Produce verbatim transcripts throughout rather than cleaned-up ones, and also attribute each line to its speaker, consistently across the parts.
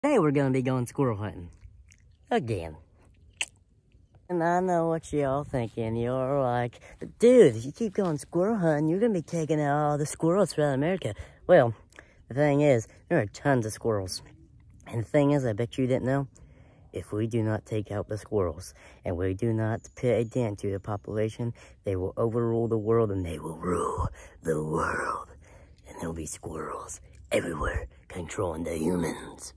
Speaker 1: Today we're gonna be going squirrel hunting. Again. And I know what y'all thinking. You're like, dude, if you keep going squirrel hunting, you're gonna be taking out all the squirrels throughout America. Well, the thing is, there are tons of squirrels. And the thing is, I bet you didn't know, if we do not take out the squirrels and we do not put a dent to the population, they will overrule the world and they will rule the world. And there'll be squirrels everywhere controlling the humans.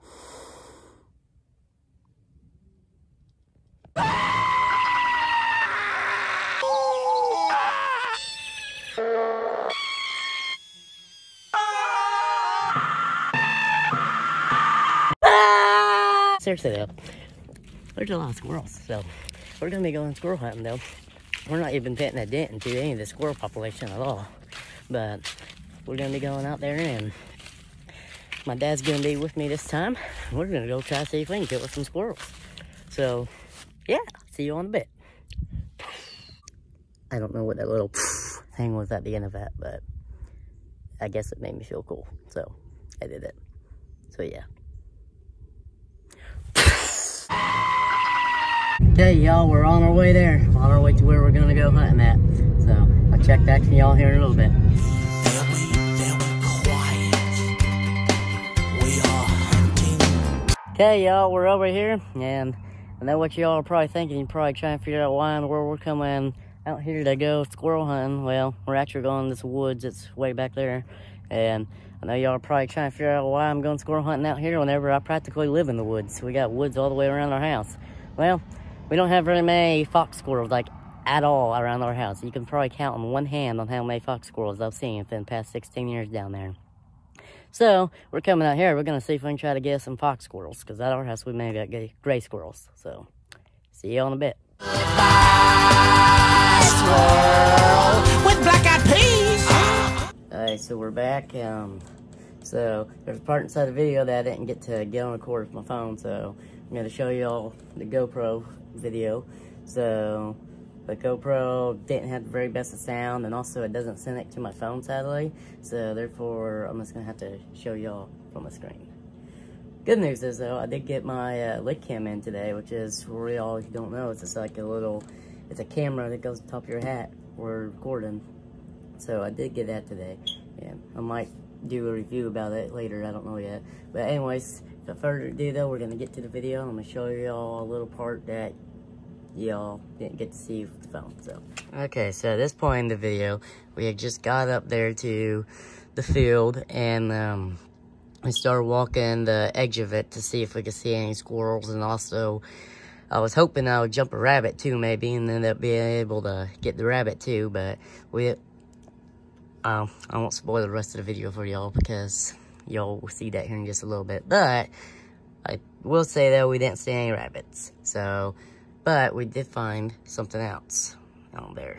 Speaker 1: Seriously though, there's a lot of squirrels, so we're gonna be going squirrel hunting though. We're not even putting a dent into any of the squirrel population at all, but we're gonna be going out there, and my dad's gonna be with me this time. We're gonna go try to see if we can kill some squirrels. So yeah, see you in a bit. I don't know what that little thing was at the end of that, but I guess it made me feel cool, so I did it. So yeah. Okay, y'all, we're on our way there. On our way to where we're gonna go hunting at. So I'll check back from y'all here in a little bit.
Speaker 2: Very, very quiet. We are hunting.
Speaker 1: Okay, y'all, we're over here, and I know what y'all are probably thinking. You're probably trying to figure out why in the world we're coming out here to go squirrel hunting. Well, we're actually going to this woods. It's way back there, and I know y'all are probably trying to figure out why I'm going squirrel hunting out here whenever I practically live in the woods. We got woods all the way around our house. Well, we don't have very many fox squirrels, like, at all around our house. You can probably count on one hand on how many fox squirrels I've seen within the past sixteen years down there. So, we're coming out here. We're going to see if we can try to get some fox squirrels, because at our house we may got gray, gray squirrels. So, see you in a bit.
Speaker 2: Squirrel with black-eyed peas.
Speaker 1: Alright, so we're back. Um, so, there's a part inside the video that I didn't get to get on record with my phone, so I'm going to show y'all the GoPro video. So the GoPro didn't have the very best of sound, and also it doesn't send it to my phone, sadly. So therefore, I'm just gonna have to show y'all from the screen. Good news is though, I did get my uh, lick cam in today, which is, for y'all if you don't know, it's just like a little, it's a camera that goes on top of your hat. We're recording, so I did get that today, and I might do a review about it later. I don't know yet. But anyways, without further ado though, we're gonna get to the video. I'm gonna show y'all a little part that y'all didn't get to see with the phone. So okay, so at this point in the video, we had just got up there to the field, and um we started walking the edge of it to see if we could see any squirrels, and also I was hoping I would jump a rabbit too, maybe, and end up being able to get the rabbit too. But we um I won't spoil the rest of the video for y'all, because y'all will see that here in just a little bit. But I will say that we didn't see any rabbits. So, but we did find something else out there.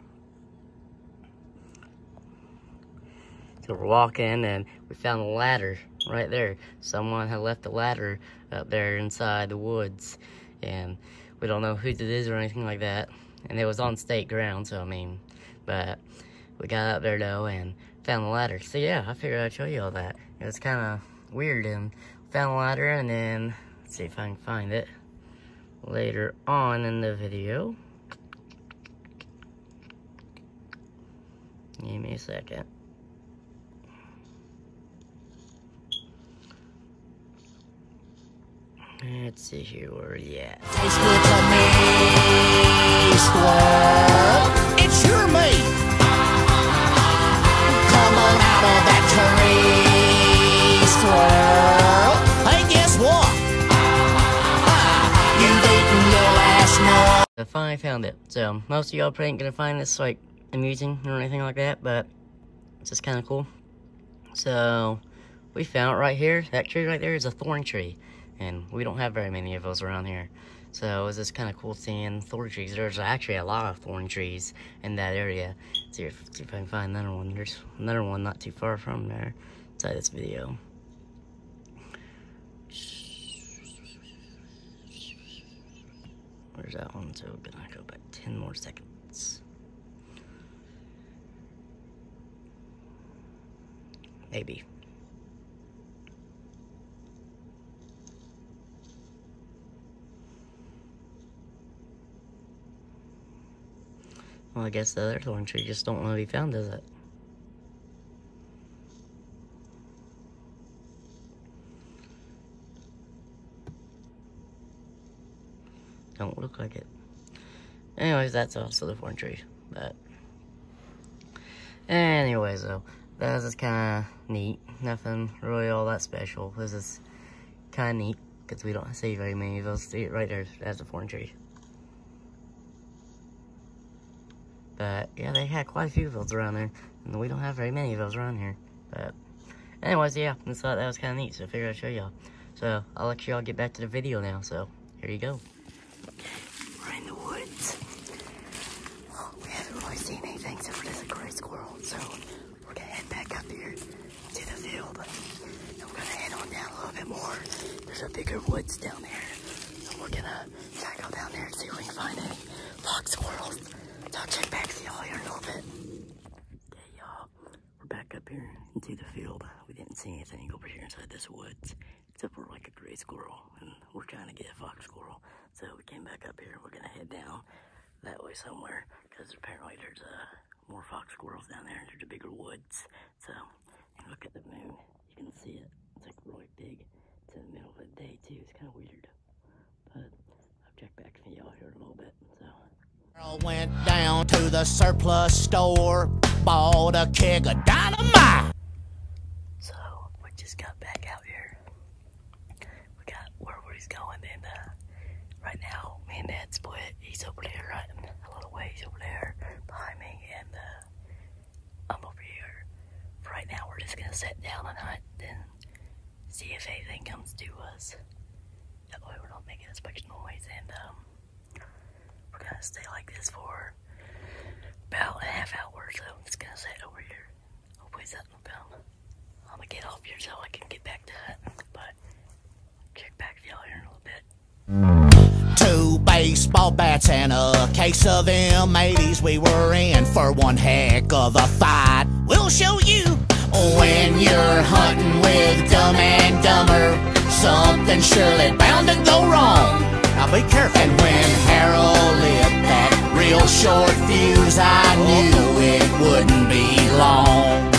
Speaker 1: So we're walking, and we found a ladder right there. Someone had left a ladder up there inside the woods, and we don't know whose it is or anything like that. And it was on state ground, so I mean, but we got up there though and found the ladder. So yeah, I figured I'd show you all that. It was kind of weird, and found the ladder, and then let's see if I can find it later on in the video. Give me a second. Let's see here, where are you at?
Speaker 2: Tastes good to me, squirrel. It's your meat. Come on out of that tree, squirrel. Hey, guess what? You've eaten your last nut.
Speaker 1: I finally found it. So most of y'all probably ain't gonna find this like amusing or anything like that, but it's just kind of cool. So we found it right here. That tree right there is a thorn tree, and we don't have very many of those around here. So it was just kind of cool seeing thorn trees. There's actually a lot of thorn trees in that area. See if, see if I can find another one. There's another one not too far from there inside this video. Where's that one? So we're gonna go back ten more seconds. Maybe. Well, I guess the other thorn tree just don't want to be found, does it? Don't look like it. Anyways, that's also the thorn tree. But anyways, though, that was just kind of neat. Nothing really all that special. This is kind of neat because we don't see very many of those. See it right there. That's the thorn tree. But yeah, they had quite a few of those around there, and we don't have very many of those around here. But anyways, yeah, I just thought that was kind of neat, so I figured I'd show y'all. So I'll let y'all get back to the video now. So here you go. We're in the woods. Well, we haven't really seen anything except for this gray squirrel, so we're gonna head back up here to the field. And we're gonna head on down a little bit more. There's a bigger woods down there, and we're gonna try to go down there and see if we can find any fox squirrels. So I'll check back to y'all here in a little bit. Okay, y'all, we're back up here into the field. We didn't see anything over here inside this woods, except for like a gray squirrel, and we're trying to get a fox squirrel. So we came back up here. We're gonna head down that way somewhere, because apparently there's uh, more fox squirrels down there. There's a bigger woods. So, and look at the moon. You can see it. It's like really big. It's in the middle of the day too. It's kind of weird. But I'll check back for y'all here in a little bit. So.
Speaker 2: Went down to the surplus store, bought a keg of dynamite.
Speaker 1: So we just got back out here. We got where he's going, and uh, right now me and Dad split. He's over there, right in a little ways over there behind me, and uh, I'm over here. For right now, we're just gonna sit down and hunt, and see if anything comes to us. That way, we're not making as much noise, and um. We're gonna stay like this for about a half hour, so I'm just gonna sit over here. Hopefully something will come. I'm gonna get off here so I can get back to hunting, but check back to y'all here in a little bit.
Speaker 2: Two baseball bats and a case of them eighties. We were in for one heck of a fight. We'll show you when you're hunting with Dumb and Dumber. Something's surely bound to go wrong. Now be careful. And when Harold lit that real short fuse, I knew it wouldn't be long.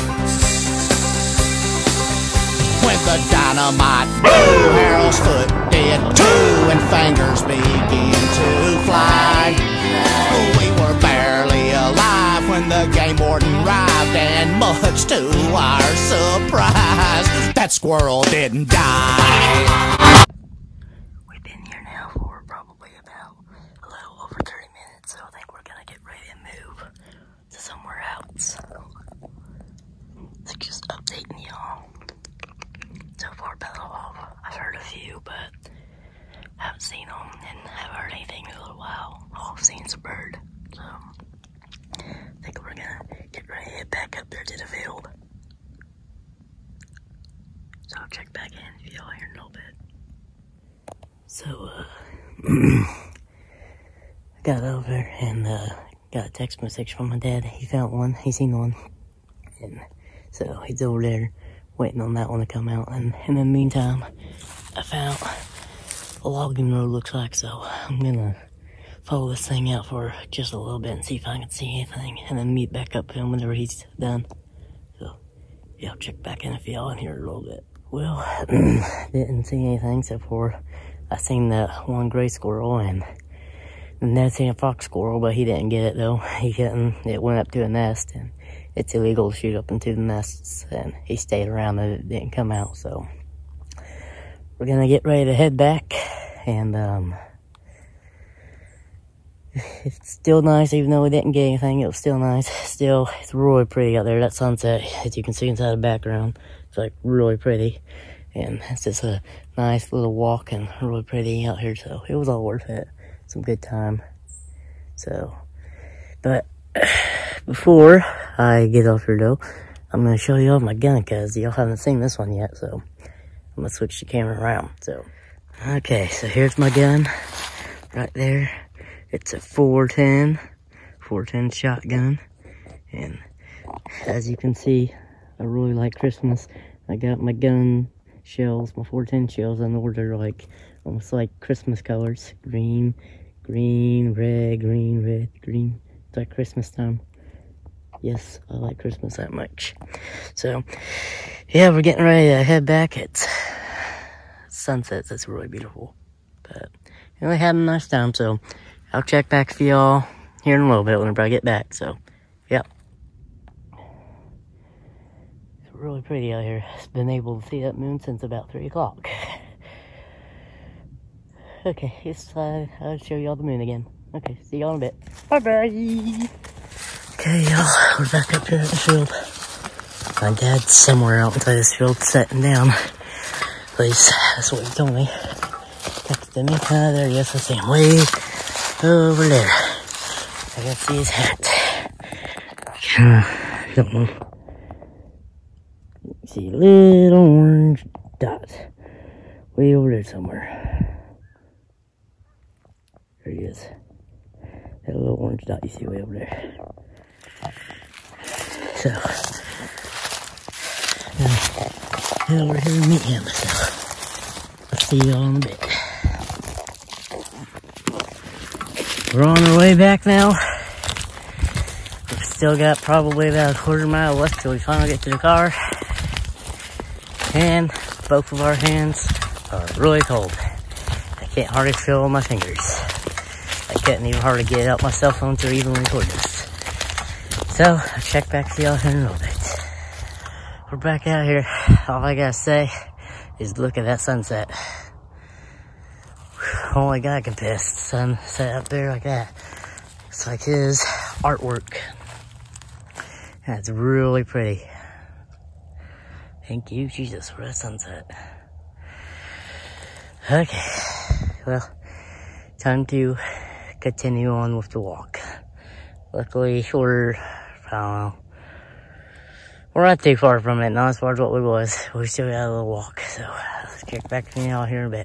Speaker 2: When the dynamite blew, Harold's foot did too, and fingers began to fly. We were barely alive when the game warden arrived, and much to our surprise, that squirrel didn't die.
Speaker 1: Haven't seen them and haven't heard anything in a little while. All I've seen is a bird. So I think we're gonna get ready to head back up there to the field. So I'll check back in if y'all here in a little bit. So uh I got over and uh got a text message from my dad. He found one, he seen one. And so he's over there waiting on that one to come out, and in the meantime I found a logging road, looks like, so I'm gonna follow this thing out for just a little bit and see if I can see anything, and then meet back up with him whenever he's done. So yeah, I'll check back in if y'all in here a little bit. Well, didn't see anything except for I seen that one gray squirrel, and then I seen a fox squirrel, but he didn't get it though. He couldn't. It went up to a nest, and it's illegal to shoot up into the nests, and he stayed around and it didn't come out. So we're gonna get ready to head back, and um, it's still nice, even though we didn't get anything. It was still nice. Still, it's really pretty out there. That sunset, as you can see inside the background, it's like really pretty, and it's just a nice little walk and really pretty out here. So it was all worth it. Some good time. So, but before I get off here though, I'm gonna show you all my gun, cause y'all haven't seen this one yet. So I'm gonna switch the camera around. So, okay, so here's my gun right there. It's a four ten shotgun, and as you can see, I really like Christmas. I got my gun shells, my four ten shells in order, like almost like Christmas colors: green, green, red, green, red, green, It's like Christmas time. Yes, I like Christmas that much. So, yeah, we're getting ready to head back. It's sunsets. It's really beautiful. But we really had a nice time, so I'll check back for y'all here in a little bit whenever I get back. So, yeah. It's really pretty out here. I've been able to see that moon since about three o'clock. Okay, it's, uh, I'll show y'all the moon again. Okay, see y'all in a bit. Bye-bye! Okay, y'all, we're back up here at the field. My dad's somewhere out inside this field sitting down. At least, that's what he told me. Texted me. Ah, there he is. I see him way over there. I can see his hat. I don't know. You can see a little orange dot way over there somewhere. There he is. That little orange dot you see way over there. So, uh, head over here and meet him. So, I'll see y'all in a bit. We're on our way back now. We've still got probably about a quarter mile left till we finally get to the car. And both of our hands are really cold. I can't hardly feel my fingers. I couldn't even hardly get out my cell phone to even record this. So, I'll check back to y'all in a little bit. We're back out here. All I gotta say is look at that sunset. Only God can piss the sunset up there like that. It's like his artwork. That's really pretty. Thank you, Jesus, for that sunset. Okay, well, time to continue on with the walk. Luckily, we're, I don't know, we're not too far from it, not as far as what we was. We still got a little walk, so let's get back to y'all here in a bit.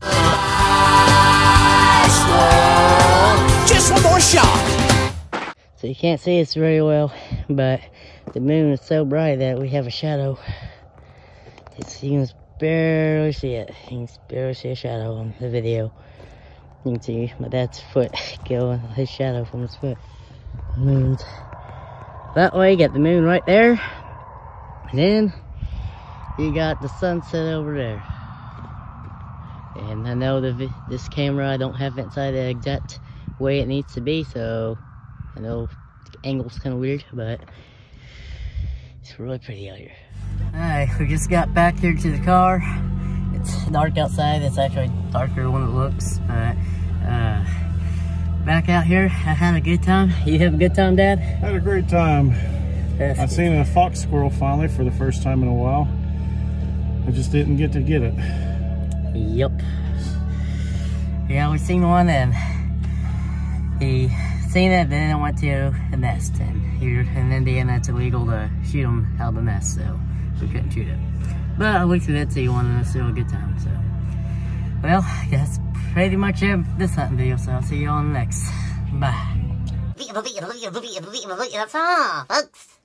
Speaker 2: Just one more shot.
Speaker 1: So you can't see us very well, but the moon is so bright that we have a shadow. It's, you can barely see it. You can barely see a shadow on the video. You can see my dad's foot going, his shadow from his foot. Moon's that way, you got the moon right there. And then you got the sunset over there. And I know the, this camera, I don't have it inside the exact way it needs to be, so I know the angle's kind of weird, but it's really pretty out here. Alright, we just got back here to the car. It's dark outside. It's actually darker than it looks. But, uh, back out here, I had a good time. You have a good time, Dad?
Speaker 3: Had a great time.
Speaker 1: That's
Speaker 3: I've
Speaker 1: good.
Speaker 3: seen a fox squirrel finally for the first time in a while. I just didn't get to get it.
Speaker 1: Yep. Yeah, we seen one and he seen it, then it went to the nest. And here in Indiana, it's illegal to shoot them out of the nest, so we couldn't shoot it. But at least we did see one and it was still a good time, so. Well, that's pretty much it for this hunting video, so I'll see you all in the next. Bye.
Speaker 4: That's all, folks.